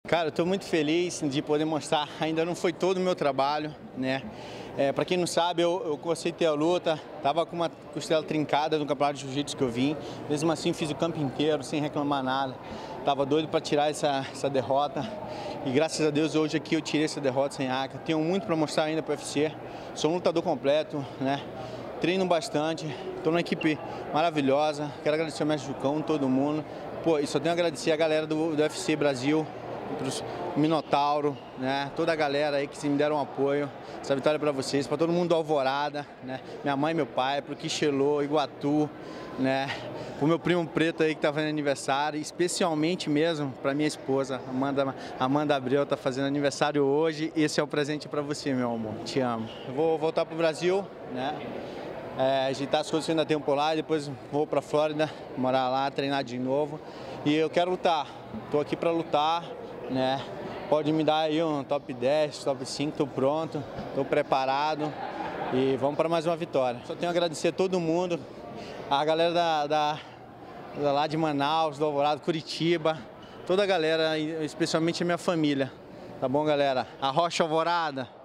Cara, eu estou muito feliz de poder mostrar, ainda não foi todo o meu trabalho, né? Para quem não sabe, eu aceitei a luta, estava com uma costela trincada no campeonato de jiu-jitsu que eu vim, mesmo assim fiz o campo inteiro, sem reclamar nada, estava doido para tirar essa derrota e graças a Deus hoje aqui eu tirei essa derrota sem aca. Tenho muito para mostrar ainda para o UFC, sou um lutador completo, né? Treino bastante, estou numa equipe maravilhosa, quero agradecer ao mestre Jucão, todo mundo, pô, e só tenho a agradecer a galera do UFC Brasil, o Minotauro, né? Toda a galera aí que me deram um apoio. Essa vitória é para vocês, para todo mundo do Alvorada, né? Minha mãe e meu pai, pro Quixelô, Iguatu, né? Pro meu primo preto aí que tá fazendo aniversário, especialmente mesmo para minha esposa, Amanda Abreu, tá fazendo aniversário hoje. Esse é o presente para você, meu amor. Te amo. Eu vou voltar pro Brasil, né? Ajeitar as coisas que eu ainda tenho por lá, e depois vou para Flórida, morar lá, treinar de novo. E eu quero lutar. Tô aqui para lutar, né? Pode me dar aí um top 10, top 5, tô pronto, tô preparado e vamos para mais uma vitória. Só tenho a agradecer a todo mundo, a galera lá de Manaus, do Alvorada, Curitiba, toda a galera, especialmente a minha família. Tá bom, galera? A Rocha Alvorada.